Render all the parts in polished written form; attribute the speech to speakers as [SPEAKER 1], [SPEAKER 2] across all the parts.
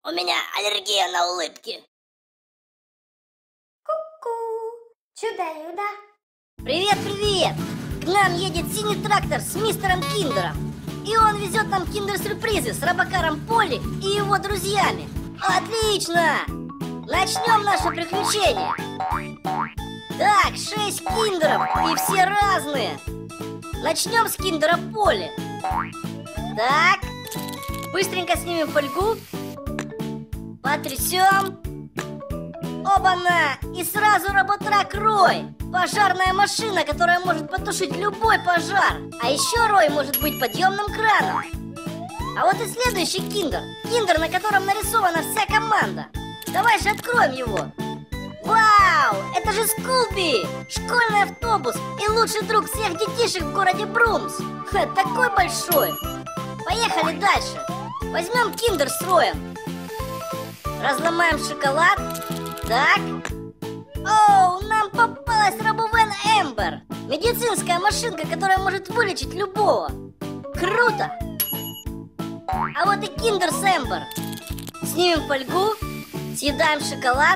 [SPEAKER 1] У меня аллергия на улыбки.
[SPEAKER 2] Ку-ку, чудо-юдо.
[SPEAKER 3] Привет! К нам едет синий трактор с мистером Киндером. И он везет нам киндер-сюрпризы с Робокаром Полли и его друзьями. Отлично! Начнем наше приключение. Так, 6 киндеров, и все разные. Начнем с киндера Полли. Так, быстренько снимем фольгу. Потрясем. Оба-на! И сразу роботрак Рой. Пожарная машина, которая может потушить любой пожар. А еще Рой может быть подъемным краном. А вот и следующий киндер. Киндер, на котором нарисована вся команда. Давай же откроем его. Вау! Это же Скулби! Школьный автобус и лучший друг всех детишек в городе Брумс. Такой большой. Поехали дальше. Возьмем киндер с Роем. Разломаем шоколад. Так. Оу, нам попалась Робовен Эмбер. Медицинская машинка, которая может вылечить любого. Круто! А вот и киндер с Эмбер. Снимем фольгу. Съедаем шоколад.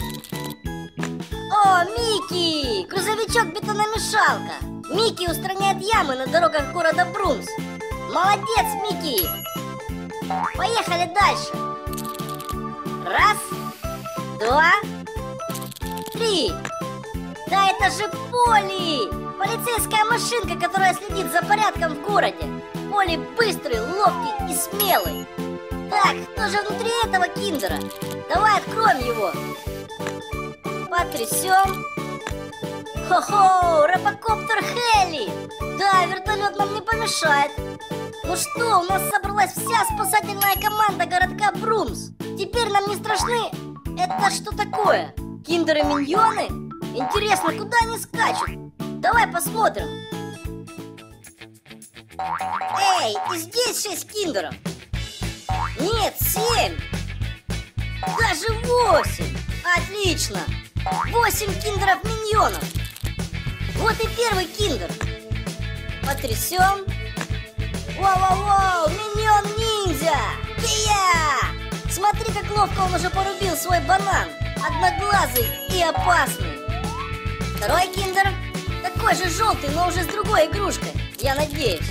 [SPEAKER 3] О, Микки! Грузовичок-бетономешалка. Микки устраняет ямы на дорогах города Брумс. Молодец, Микки! Поехали дальше. Раз, два, три. Да это же Полли! Полицейская машинка, которая следит за порядком в городе. Полли быстрый, ловкий и смелый. Так, кто же внутри этого киндера? Давай откроем его. Потрясем. Хо-хо, робокоптер Хелли. Да, вертолет нам не помешает. Ну что, у нас собралась вся спасательная команда городка Брумс. Теперь нам не страшны. Это что такое? Киндеры-миньоны? Интересно, куда они скачут? Давай посмотрим. Эй, и здесь 6 киндеров. Нет, 7. Даже 8. Отлично. 8 киндеров-миньонов. Вот и первый киндер. Потрясем. Вау-вау-вау, миньон-ниндзя! Кия! Смотри, как ловко он уже порубил свой банан. Одноглазый и опасный. Второй киндер. Такой же желтый, но уже с другой игрушкой. Я надеюсь.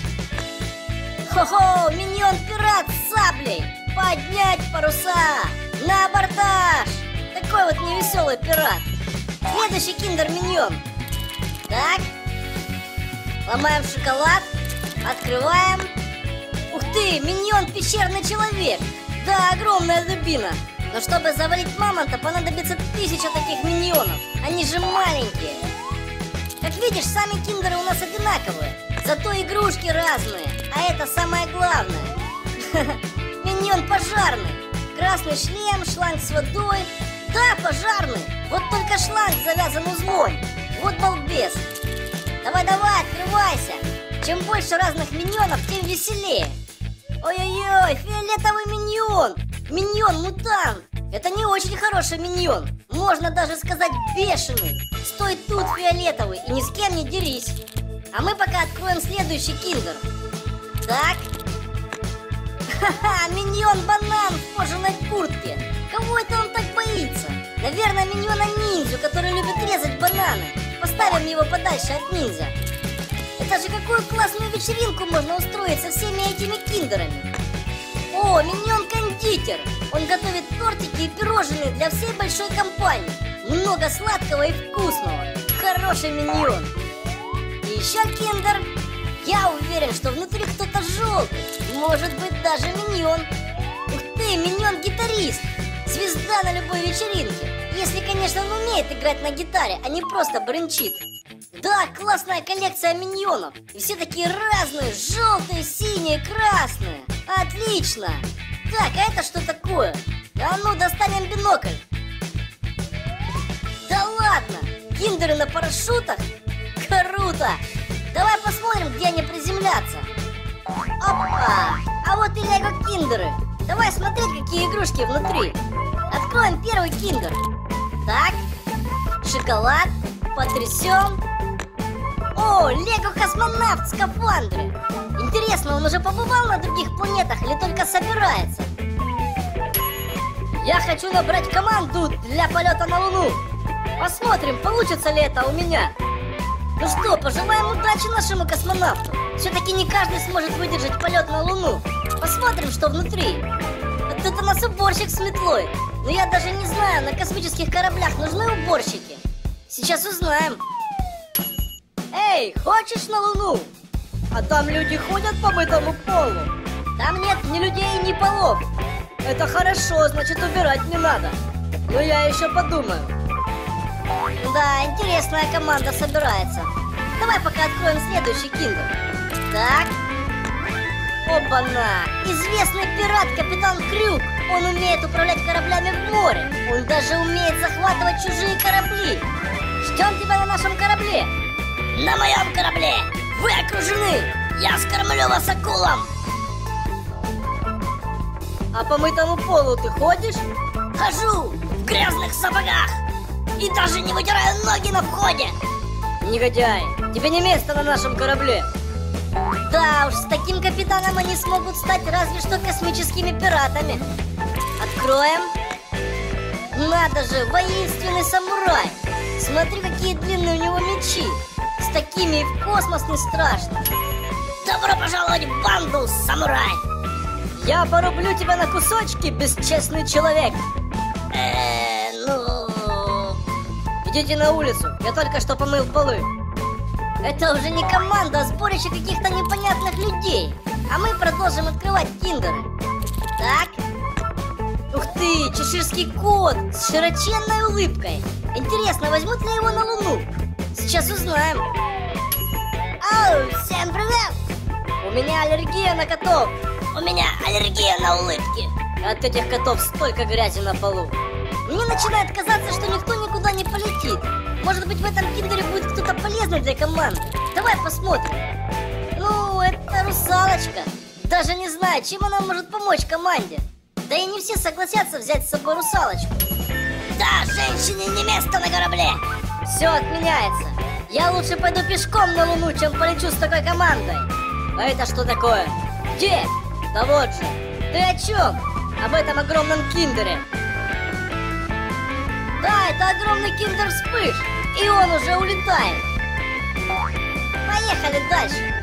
[SPEAKER 3] Хо-хо, миньон-пират с саблей. Поднять паруса. На абордаж. Такой вот невеселый пират. Следующий киндер-миньон. Так. Ломаем шоколад. Открываем. Ух ты, миньон пещерный человек. Да, огромная дубина. Но чтобы завалить мамонта, понадобится 1000 таких миньонов. Они же маленькие. Как видишь, сами киндеры у нас одинаковые. Зато игрушки разные. А это самое главное. Миньон пожарный. Красный шлем, шланг с водой. Да, пожарный. Вот только шланг завязан узлом. Вот балбес. Давай-давай, открывайся. Чем больше разных миньонов, тем веселее. Ой-ой-ой, фиолетовый миньон. Миньон-мутант. Это не очень хороший миньон. Можно даже сказать бешеный. Стой тут, фиолетовый, и ни с кем не дерись. А мы пока откроем следующий киндер. Так. Ха-ха, миньон-банан в кожаной куртке. Кого это он так боится? Наверное, миньона-ниндзю, который любит резать бананы. Поставим его подальше от ниндзя. Это же какую классную вечеринку можно устроить со всеми этими киндерами. О, миньон-кондитер. Он готовит тортики и пирожные для всей большой компании. Много сладкого и вкусного. Хороший миньон. И еще киндер. Я уверен, что внутри кто-то желтый. Может быть, даже миньон. Ух ты, миньон-гитарист. Звезда на любой вечеринке. Если, конечно, он умеет играть на гитаре, а не просто бренчит. Да, классная коллекция миньонов. И все такие разные, желтые, синие, красные. Отлично. Так, а это что такое? А ну, достанем бинокль. Да ладно, киндеры на парашютах? Круто. Давай посмотрим, где они приземлятся. Опа, а вот и лего-киндеры. Давай смотреть, какие игрушки внутри. Откроем первый киндер. Так, шоколад. Потрясем. О, лего-космонавт в скафандре. Интересно, он уже побывал на других планетах или только собирается? Я хочу набрать команду для полета на Луну. Посмотрим, получится ли это у меня. Ну что, пожелаем удачи нашему космонавту. Все-таки не каждый сможет выдержать полет на Луну. Посмотрим, что внутри. Вот тут у нас уборщик с метлой. Но я даже не знаю, на космических кораблях нужны уборщики. Сейчас узнаем. Эй, хочешь на Луну? А там люди ходят по мытому полу. Там нет ни людей, ни полов. Это хорошо, значит убирать не надо. Но я еще подумаю. Да, интересная команда собирается. Давай пока откроем следующий киндер. Так. Опа-на! Известный пират капитан Крюк. Он умеет управлять кораблями в море. Он даже умеет захватывать чужие корабли. Ждем тебя на нашем корабле.
[SPEAKER 1] На моем корабле! Вы окружены! Я скормлю вас акулам!
[SPEAKER 3] А по мытому полу ты ходишь?
[SPEAKER 1] Хожу в грязных сапогах! И даже не вытираю ноги на входе!
[SPEAKER 3] Негодяй, тебе не место на нашем корабле. Да уж, с таким капитаном они смогут стать разве что космическими пиратами. Откроем. Надо же, воинственный самурай. Смотри, какие длинные у него мечи. С такими и в космос не страшно.
[SPEAKER 1] Добро пожаловать в банду, самурай!
[SPEAKER 3] Я порублю тебя на кусочки, бесчестный человек.
[SPEAKER 1] Ну...
[SPEAKER 3] Идите на улицу, я только что помыл полы. Это уже не команда, а сборище каких-то непонятных людей. А мы продолжим открывать киндеры. Так. Ух ты, чеширский кот с широченной улыбкой. Интересно, возьмут ли его на Луну? Сейчас узнаем.
[SPEAKER 1] Ау, всем привет!
[SPEAKER 3] У меня аллергия на котов.
[SPEAKER 1] У меня аллергия на улыбки.
[SPEAKER 3] От этих котов столько грязи на полу. Мне начинает казаться, что никто никуда не полетит. Может быть, в этом киндере будет кто-то полезный для команды. Давай посмотрим. Ну, это русалочка. Даже не знаю, чем она может помочь команде. Да и не все согласятся взять с собой русалочку.
[SPEAKER 1] Да, женщине не место на корабле.
[SPEAKER 3] Все отменяется. Я лучше пойду пешком на Луну, чем полечу с такой командой. А это что такое? Где? Да вот же. Ты о чем? Об этом огромном киндере. Да, это огромный киндер Вспыш. И он уже улетает. Поехали дальше.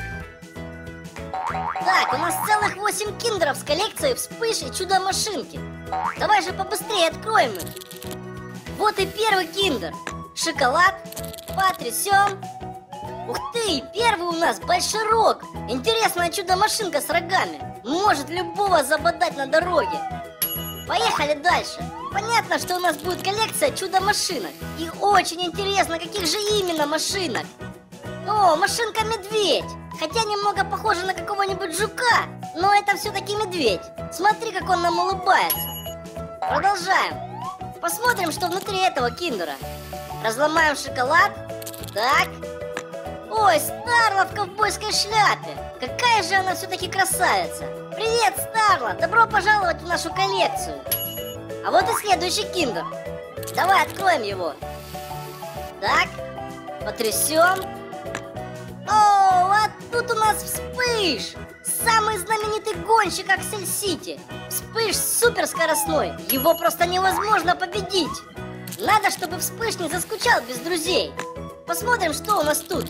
[SPEAKER 3] Так, у нас целых 8 киндеров с коллекцией Вспыш и Чудо-машинки. Давай же побыстрее откроем их. Вот и первый киндер. Шоколад. Потрясем. Ух ты, первый у нас Большерог. Интересная чудо-машинка с рогами. Может любого забодать на дороге. Поехали дальше. Понятно, что у нас будет коллекция чудо-машинок. И очень интересно, каких же именно машинок. О, машинка-медведь. Хотя немного похожа на какого-нибудь жука, но это все-таки медведь. Смотри, как он нам улыбается. Продолжаем. Посмотрим, что внутри этого киндера. Разломаем шоколад. Так. Ой, Старла в ковбойской шляпе. Какая же она все-таки красавица. Привет, Старла. Добро пожаловать в нашу коллекцию. А вот и следующий киндер. Давай откроем его. Так. Потрясем. О, а тут у нас Вспыш. Самый знаменитый гонщик Аксель-Сити. Вспыш суперскоростной. Его просто невозможно победить. Надо, чтобы Вспыш не заскучал без друзей. Посмотрим, что у нас тут.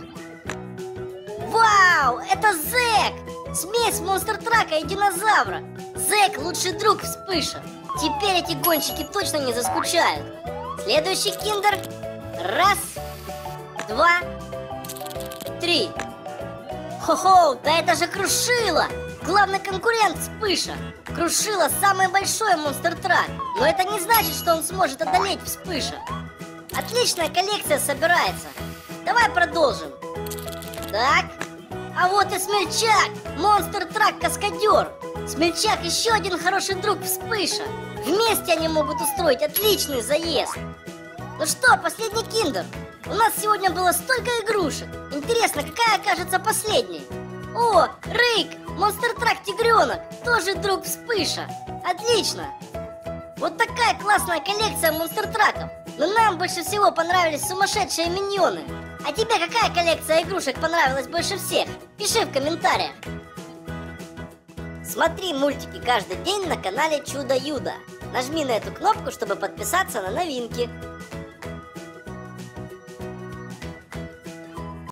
[SPEAKER 3] Вау, это Зэк. Смесь монстр-трака и динозавра. Зэк лучший друг Вспыша. Теперь эти гонщики точно не заскучают. Следующий киндер. Раз, два, три. Хо-хо, да это же Крушила. Главный конкурент Вспыша. Крушила самый большой монстр-трак. Но это не значит, что он сможет одолеть Вспыша. Отличная коллекция собирается. Давай продолжим. Так. А вот и Смельчак. Монстр-трак-каскадер. Смельчак еще один хороший друг Вспыша. Вместе они могут устроить отличный заезд. Ну что, последний киндер. У нас сегодня было столько игрушек. Интересно, какая окажется последней? О, Рейк, монстр-трак-тигренок. Тоже друг Вспыша. Отлично. Вот такая классная коллекция монстр-траков. Но нам больше всего понравились сумасшедшие миньоны. А тебе какая коллекция игрушек понравилась больше всех? Пиши в комментариях. Смотри мультики каждый день на канале Чудо-Юдо. Нажми на эту кнопку, чтобы подписаться на новинки.